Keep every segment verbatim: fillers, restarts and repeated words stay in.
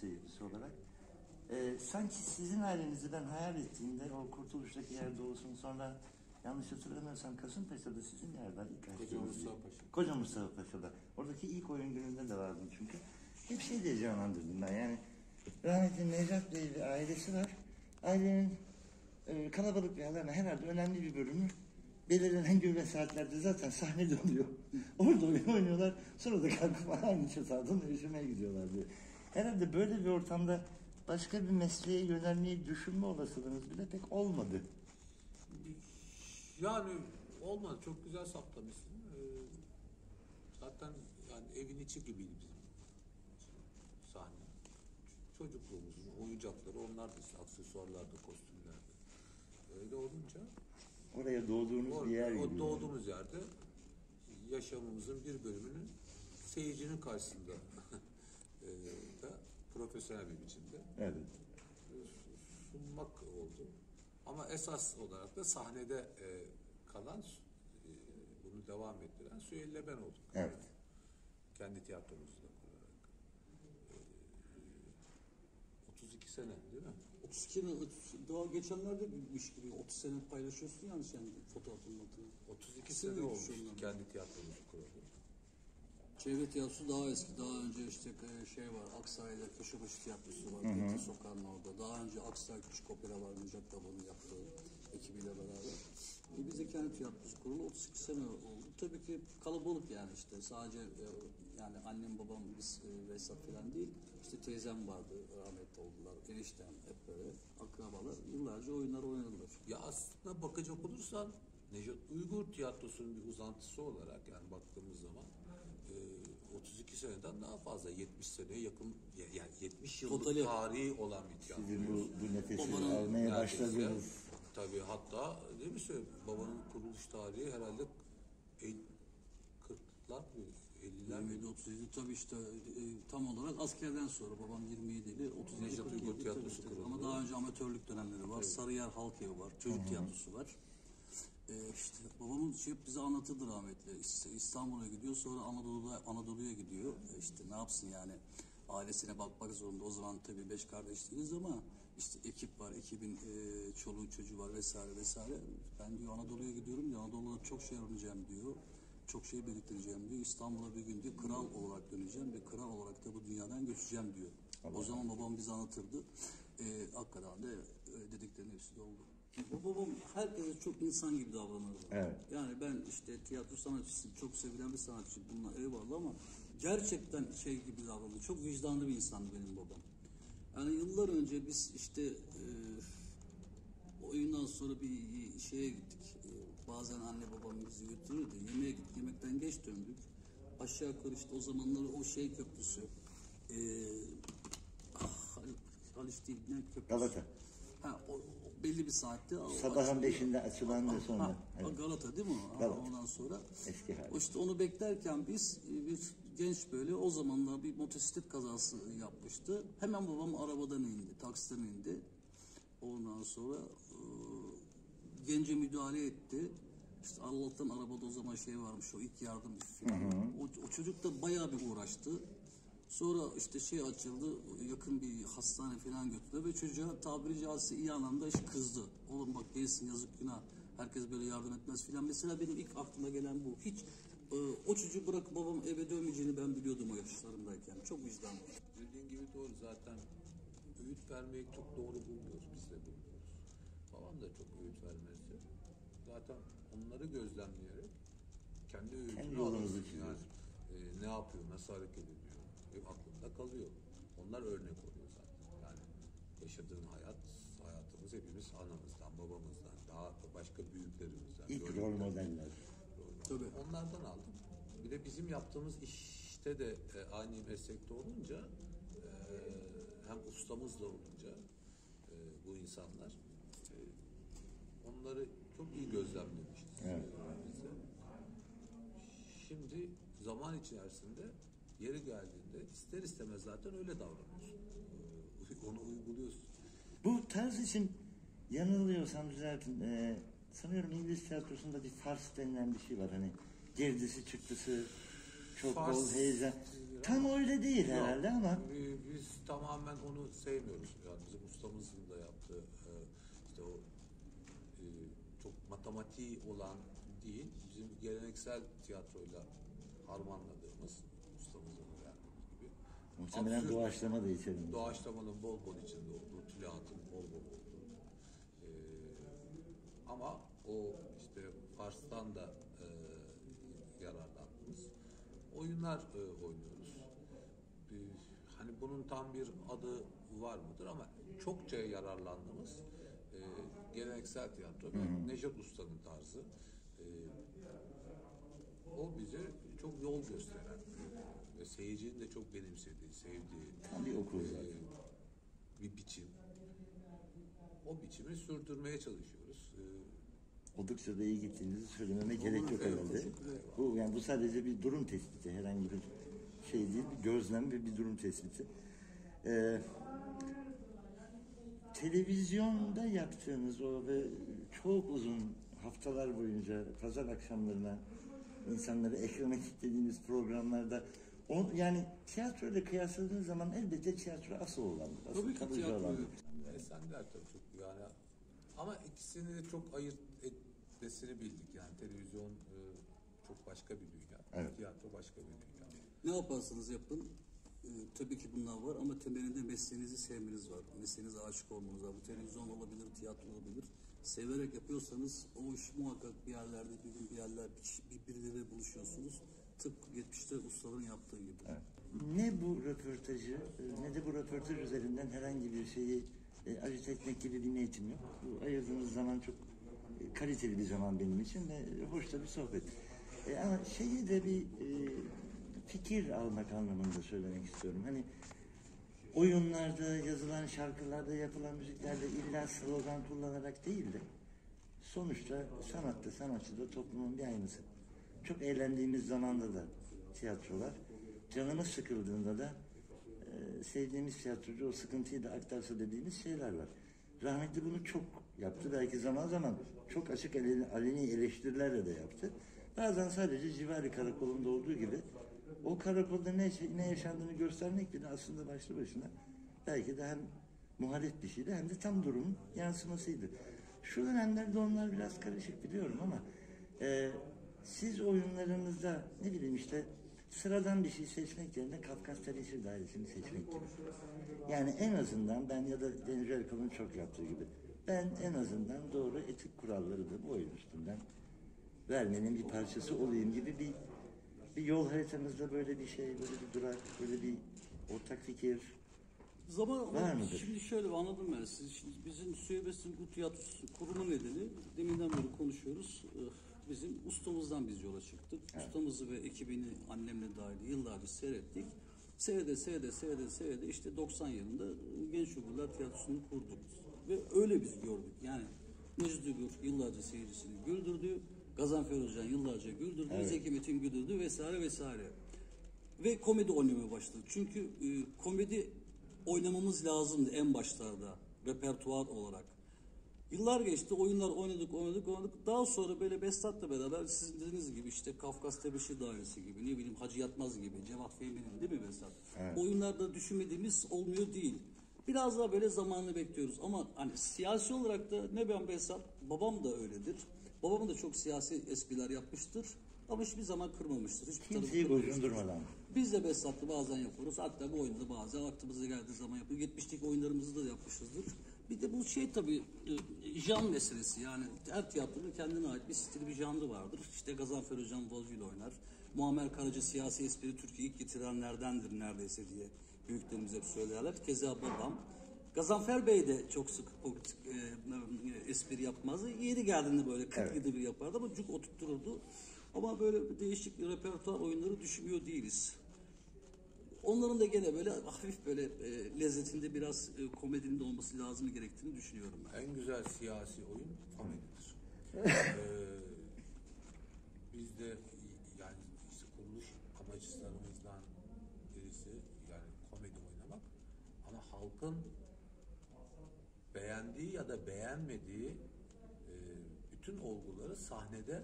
seyircisi olarak. Ee, sanki sizin ailenizi ben hayal ettiğimde o Kurtuluş'taki yerde olsun, sonra yanlış hatırlamıyorsam Kasımpaşa'da sizin yer var. Koca Mustafa Paşa. Koca Mustafa Paşa'da. Oradaki ilk oyun gününde de vardım çünkü. Hep şey de canlandırdım ben yani. Rahmetli Necat Bey ve ailesi var. Ailenin e, kalabalık bir alana herhalde önemli bir bölümü belirlenen gün ve saatlerde zaten sahnede oluyor. Orada oyun oynuyorlar. Sonra da kalkıp aynı çataldan üşümeye gidiyorlar diye. Herhalde böyle bir ortamda başka bir mesleğe yönelmeyi düşünme olasılığınız bile pek olmadı. Yani olmadı. Çok güzel saptamışsın. Ee, zaten yani evin içi gibiydi bizim sahne. Çocukluğumuzun oyuncakları onlardı işte. Aksesuarlardı, kostümlerdi. Öyle olunca oraya doğduğunuz orada, bir yer gibi. O doğduğumuz yerde yaşamımızın bir bölümünün seyircinin karşısında e, da profesyonel bir biçimde evet. sunmak oldu. Ama esas olarak da sahnede e, kalan, e, bunu devam ettiren Süheyl ben olduk. Evet. Kendi tiyatromuzu da kurarak. E, otuz iki sene değil mi? otuz iki sene, daha geçenlerde bitmiş gibi otuz sene paylaşıyorsun yani sen fotoğrafın altına. otuz iki sene olmuş kendi tiyatromuzu kuralı. Çevre tiyatrosu daha eski. Daha önce işte şey var, Aksaray'da Köşebaşı Tiyatrosu var. Fethi Sokak'ın orada. Daha önce Aksaray Küçük Opera var. Müjdat Baba'nın yaptığı ekibiyle beraber. E biz de kendi tiyatrosu kurulu otuz iki sene oldu. Tabii ki kalabalık yani işte. Sadece e, yani annem babam biz e, Vesat falan değil. İşte teyzem vardı. Rahmetli oldular. Eniştem hep böyle akrabalar. Yıllarca oyunlar oynanılır. Ya aslında bakacak olursan Nejat Uygur tiyatrosunun bir uzantısı olarak yani baktığımız zaman e, otuz iki seneden daha fazla yetmiş seneye yakın yani yetmiş yıllık Totali. tarihi olan bir tiyatro. Sizin bu, bu nefesi Babanın almaya başladınız. Tabii hatta değil mi söyleyeyim babanın kuruluş tarihi herhalde kırklar mı elliler mi? yirmi yedi otuz yedi tabii işte e, tam olarak askerden sonra babam yirmi yedi otuz yedi Nejat Uygur tiyatrosu kuruldu. ama daha önce amatörlük dönemleri var. Evet. Sarıyer Halk Evi var. Çocuk Hı-hı. tiyatrosu var. Ee, işte babamın şey bize anlatırdı rahmetli. İşte İstanbul'a gidiyor sonra Anadolu'da Anadolu'ya gidiyor. E işte ne yapsın yani ailesine bakmak zorunda. O zaman tabii beş kardeş değiliz ama işte ekip var, ekibin e, çoluğu çocuğu var vesaire vesaire. Ben diyor Anadolu'ya gidiyorum diyor. Anadolu'da çok şey öğreneceğim diyor. Çok şey biriktireceğim diyor. İstanbul'a bir gün diyor kral olarak döneceğim ve kral olarak da bu dünyadan göçeceğim diyor. Allah o zaman babam bize anlatırdı. E, hakikaten de e, dediklerinin hepsi de oldu. Babam herkese çok insan gibi davranırdı. Evet. Yani ben işte tiyatro sanatçısı, çok sevilen bir sanatçı, bunlar eyvallah ama gerçekten şey gibi davrandı. Çok vicdanlı bir insandı benim babam. Yani yıllar önce biz işte e, oyundan sonra bir şeye gittik. E, bazen anne babam bizi götürürdü. Yemeğe gittik, yemekten geç döndük. Aşağı yukarı işte o zamanlar o şey köprüsü. E, ah, Haliç değil, ne köprüsü? Galata. Ha, o, o belli bir saatte. Sabahın beşinde açılan da sonra. Ha, evet. Galata değil mi o? Galata. Ondan sonra. Eski hali. O işte onu beklerken biz bir genç böyle o zamanlar bir motosiklet kazası yapmıştı. Hemen babam arabadan indi, taksiden indi. Ondan sonra e, gence müdahale etti. İşte Allah'tan arabada o zaman şey varmış, o ilk yardım falan. O, o çocuk da bayağı bir uğraştı. Sonra işte şey açıldı, yakın bir hastane falan götürdü ve çocuğa tabiri caizse iyi anlamda iş kızdı. Oğlum bak değilsin yazık günah, herkes böyle yardım etmez filan. Mesela benim ilk aklıma gelen bu. Hiç e, o çocuğu bırakıp babam eve dönmeyeceğini ben biliyordum o yaşlarımdayken. Çok vicdanlı. Dediğin gibi doğru zaten öğüt vermeyi çok doğru bulmuyoruz, biz de bulmuyoruz. Babam da çok öğüt vermezdi. Zaten onları gözlemleyerek kendi öğütünü alıyoruz. Yani, e, ne yapıyor, nasıl hareket ediyor. Aklımda kalıyor. Onlar örnek oluyor zaten. Yani yaşadığın hayat, hayatımız hepimiz anamızdan, babamızdan, daha başka büyüklerimizden. İlk rol modeller. Tabii. Onlardan aldım. Bir de bizim yaptığımız işte de e, aynı meslekte olunca e, hem ustamızla olunca e, bu insanlar e, onları çok iyi gözlemlemişiz. Evet. Bize. Şimdi zaman içerisinde yeri geldiğinde ister istemez zaten öyle davranıyorsun. Onu uyguluyorsun. Bu tarz için yanılıyorsam düzeltin. Ee, sanıyorum İngiliz tiyatrosunda bir fars denilen bir şey var. Hani girdisi çıktısı çok Fars, bol heyecan. Tam öyle değil yok, herhalde ama. Biz tamamen onu sevmiyoruz. Yani bizim ustamızın da yaptığı e, işte o e, çok matematiği olan değil, bizim geleneksel tiyatroyla harmanladığımız, ustamızın öğrendiğimiz gibi. Muhtemelen Absürt, doğaçlama da içerim. doğaçlamanın bol bol içinde olduğu, tülahatın bol bol olduğu. E, ama o işte Fars'tan da e, yararlandığımız oyunlar e, oynuyoruz. E, hani bunun tam bir adı var mıdır ama çokça yararlandığımız e, geleneksel tiyatro ve Nejat Usta'nın tarzı. E, o bize çok yol gösteren e, ve seyircinin de çok benimsediği, sevdiği Tam bir okul e, zaten. bir biçim. O biçimi sürdürmeye çalışıyoruz. E, Oldukça da iyi gittiğinizi söylememe gerek yok evet, herhalde. teşekkür ederim. Bu yani bu sadece bir durum tespiti, herhangi bir şey değil, bir gözlem ve bir durum tespiti. Ee, televizyonda yaptığınız o ve çok uzun haftalar boyunca pazar akşamlarına insanları ekrana kilitlediğiniz programlarda o, yani tiyatroyla kıyasladığınız zaman elbette tiyatro asıl olandır. Asıl Tabii ki kalıcı tiyatro. olandır. Esenler tabii çok yani ama ikisini de çok ayırt etmesini bildik yani televizyon e, çok başka bir dünya, Evet. tiyatro başka bir dünya. Ne yaparsanız yapın, e, tabii ki bunlar var ama temelinde mesleğinizi sevmeniz var. Mesleğinize aşık olmanız var. Bu televizyon olabilir, tiyatro olabilir. Severek yapıyorsanız o iş muhakkak bir yerlerde, bir gün bir yerler, bir, birileriyle buluşuyorsunuz. Tıpkı geçmişte ustaların yaptığı gibi. Evet. Ne bu röportajı e, ne de bu röportaj üzerinden herhangi bir şeyi e, ajit etmek gibi bir niyetim yok. Bu ayırdığınız zaman çok e, kaliteli bir zaman benim için ve e, hoş da bir sohbet. E, ama şeyi de bir e, fikir almak anlamında söylemek istiyorum. Hani oyunlarda, yazılan şarkılarda, yapılan müziklerde illa slogan kullanarak değil de sonuçta sanatta, sanatçı da toplumun bir aynısı. Çok eğlendiğimiz zamanda da tiyatrolar, canımız sıkıldığında da e, sevdiğimiz tiyatrocu o sıkıntıyı da aktarsa dediğimiz şeyler var. Rahmetli bunu çok yaptı. Belki zaman zaman çok açık aleni, aleni eleştirilerle de yaptı. Bazen sadece civari karakolunda olduğu gibi o karakolda ne, ne yaşandığını göstermek bile aslında başlı başına belki de hem muhalif bir şeydi hem de tam durumun yansımasıydı. Şu dönemlerde onlar biraz karışık biliyorum ama e, siz oyunlarınızda ne bileyim işte sıradan bir şey seçmek yerine Kafkas Tebeşir Dairesi'ni seçmek gibi. Yani en azından ben ya da Deniz Erkal'ın çok yaptığı gibi ben en azından doğru etik kuralları da bu oyun üstünden vermenin bir parçası olayım gibi bir bir yol haritamızda böyle bir şey, böyle bir durak, böyle bir ortak fikir. Zaman Var mıdır? Şimdi şöyle anladım ben siz. Şimdi bizim Süheybes'in bu tiyatrosu kurma nedeni deminden beri konuşuyoruz. Bizim ustamızdan biz yola çıktık. Evet. Ustamızı ve ekibini annemle dahil yıllarca seyrettik. Seyrede seyrede seyrede seyrede işte doksan yılında Genç Uygarlar Tiyatrosu'nu kurduk. Ve öyle biz gördük. Yani Necdet Gür yıllarca seyircisini güldürdü. Gazanfer Özcan yıllarca güldürdü. Evet. Zeki Metin güldürdü vesaire vesaire. Ve komedi oynamaya başladık. Çünkü e, komedi oynamamız lazımdı en başlarda repertuar olarak. Yıllar geçti, oyunlar oynadık, oynadık, oynadık. Daha sonra böyle Behzat'la beraber sizin dediğiniz gibi işte Kafkas Tebeşir Dairesi gibi, ne bileyim Hacı Yatmaz gibi, Cevat Fehmi'nin değil mi Behzat? Evet. Oyunlarda düşünmediğimiz olmuyor değil. Biraz daha böyle zamanını bekliyoruz ama hani siyasi olarak da ne ben Behzat, babam da öyledir. Babam da çok siyasi espriler yapmıştır ama hiçbir zaman kırmamıştır. Hiçbir tarafı Kimseyi kırmamıştır. gocundurmadan. Biz de Behzat'la bazen yapıyoruz. Hatta bu oyunda da bazen aklımıza geldiği zaman yapıyoruz. yetmişteki oyunlarımızı da yapmışızdır. Bir de bu şey tabii e, jan meselesi. Yani her tiyatronun kendine ait bir stili, bir janrı vardır. İşte Gazanfer Özcan Volcuyla oynar. Muammer Karaca siyasi espri Türkiye'yi ilk getirenlerdendir neredeyse diye büyüklerimiz hep söylerler. Keza babam. Gazanfer Bey de çok sık politik e, e, espri yapmazdı. Yeri geldiğinde böyle kırk Evet. yılda bir yapardı ama cuk oturttururdu. Ama böyle değişik repertuar oyunları düşünmüyor değiliz. Onların da gene böyle hafif böyle e, lezzetinde biraz e, komedinin de olması lazım gerektiğini düşünüyorum ben. En güzel siyasi oyun komedidir. ee, biz de yani işte kuruluş amaçlarımızdan birisi yani komedi oynamak ama halkın beğendiği ya da beğenmediği e, bütün olguları sahnede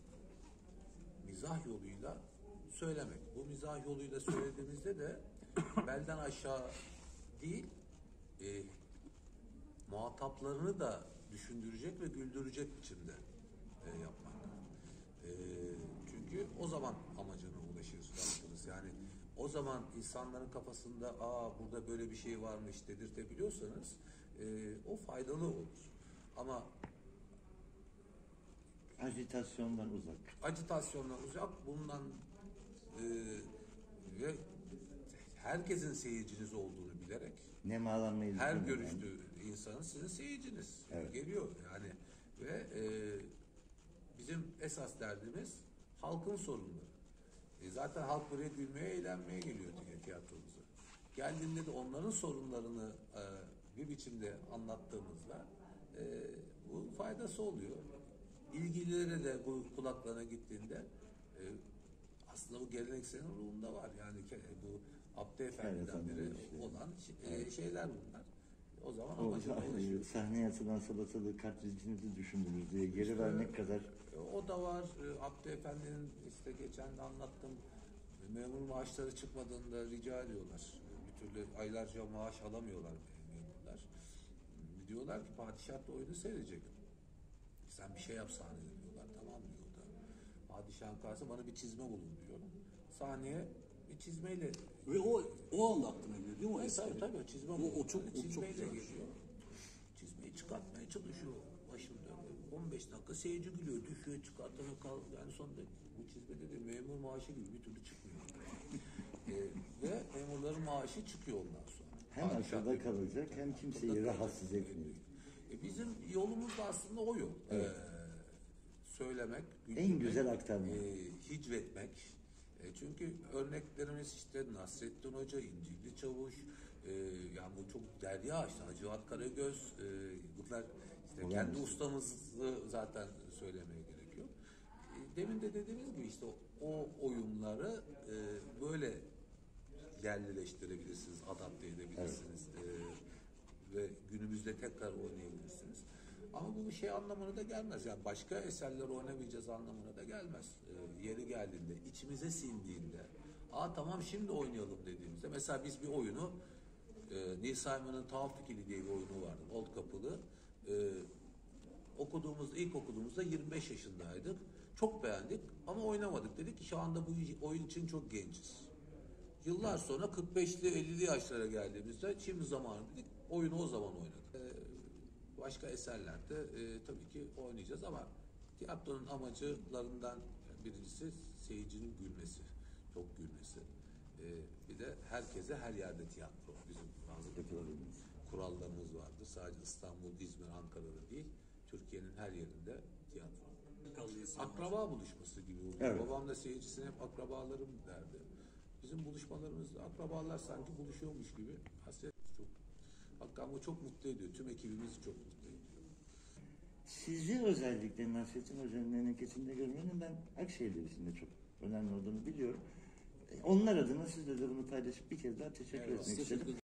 mizah yoluyla söylemek. Bu mizah yoluyla söylediğimizde de belden aşağı değil, e, muhataplarını da düşündürecek ve güldürecek biçimde e, yapmak. E, çünkü o zaman amacına ulaşırsınız. Yani o zaman insanların kafasında aa burada böyle bir şey varmış dedirtebiliyorsanız e, o faydalı olur. Ama Ajitasyondan uzak. agitasyondan uzak, bundan e, ve herkesin seyirciniz olduğunu bilerek Nemalanmayı her düşünüyorum görüştüğü insanın sizin seyirciniz Evet. geliyor yani ve e, bizim esas derdimiz halkın sorunları. E, zaten halk buraya gülmeye, eğlenmeye geliyor tiyatromuza. Geldiğinde de onların sorunlarını e, bir biçimde anlattığımızda e, bu faydası oluyor. İlgililere de bu kulaklarına gittiğinde e, aslında bu geleneksel ruhunda var. Yani ke- bu Abdü Efendi'den Evet, beri işte. olan e, şeyler bunlar. O zaman O amacına ulaşıyor. sahneye atılan salatalığı kartvizitinizi düşündünüz diye geri İşte, vermek kadar e, o da var. E, Abdü Efendi'nin işte geçen de anlattım. E, memur maaşları çıkmadığında rica ediyorlar. E, bir türlü aylarca maaş alamıyorlar memurlar. E, diyorlar ki padişah da oyunu seyredecek. Sen bir şey yap sahnede diyorlar. Tamam diyor da. Padişahın karşısında bana bir çizme bulun diyor. Sahneye bir çizmeyle Ve o o anda aklına geliyor değil mi o Evet, espri? tabii tabii o çizme O, bulun. o çok o çok Çizmeyle güzel. geliyor. Çizmeyi çıkartmaya çalışıyor. Başım dönüyor. on beş dakika seyirci gülüyor. Düşüyor, çıkartana kal. Yani sonunda bu çizmede de memur maaşı gibi bir türlü çıkmıyor. e, ve memurların maaşı çıkıyor ondan sonra. hem Padişah aşağıda dedi. kalacak hem kimseyi Akılda rahatsız kalacak. etmiyor. E, bizim yolumuz da aslında o yol. Evet. E, söylemek, En güldürmek, güzel aktarma. E, hicvetmek. E, çünkü örneklerimiz işte Nasrettin Hoca, İncilli Çavuş, e, yani bu çok derya işte Hacivat Karagöz, e, bunlar işte Olan kendi işte. ustamızı zaten söylemeye gerek yok. E, demin de dediğimiz gibi işte o oyunları e, böyle yerlileştirebilirsiniz, adapte edebilirsiniz. E, ve günümüzde tekrar oynayabilirsiniz. Ama bu bir şey anlamına da gelmez. Yani başka eserler oynamayacağız anlamına da gelmez. Ee, yeri geldiğinde, içimize sindiğinde, aa tamam şimdi oynayalım dediğimizde. Mesela biz bir oyunu, e, Neil Simon'ın Tuhaf Fikirli diye bir oyunu vardı. Old Kapılı. E, okuduğumuzda, ilk okuduğumuzda yirmi beş yaşındaydık. Çok beğendik ama oynamadık. Dedik ki şu anda bu oyun için çok genciz. Yıllar sonra kırk beşli elli yaşlara geldiğimizde şimdi zamanı dedik, oyunu o zaman oynadık. Ee, başka eserlerde e, tabii ki oynayacağız ama tiyatronun amacılarından birincisi seyircinin gülmesi, çok gülmesi. Ee, bir de herkese her yerde tiyatro. Bizim bazı Yapılabilmesi. kurallarımız vardır. Sadece İstanbul, İzmir, Ankara'da değil, Türkiye'nin her yerinde tiyatro. Kaldı insanlar. Akraba buluşması gibi oluyor. Evet. Babam da seyircisine hep akrabalarım derdi. Bizim buluşmalarımızda akrabalar sanki buluşuyormuş gibi. Hasret çok. Hatta bu çok mutlu ediyor. Tüm ekibimizi çok mutlu ediyor. Sizi özellikle Nasrettin Hoca'nın memleketinde görmenin ben Akşehir'de içinde çok önemli olduğunu biliyorum. Onlar adına sizle de bunu paylaşıp bir kez daha teşekkür Eyvallah. etmek istedim. Teşekkür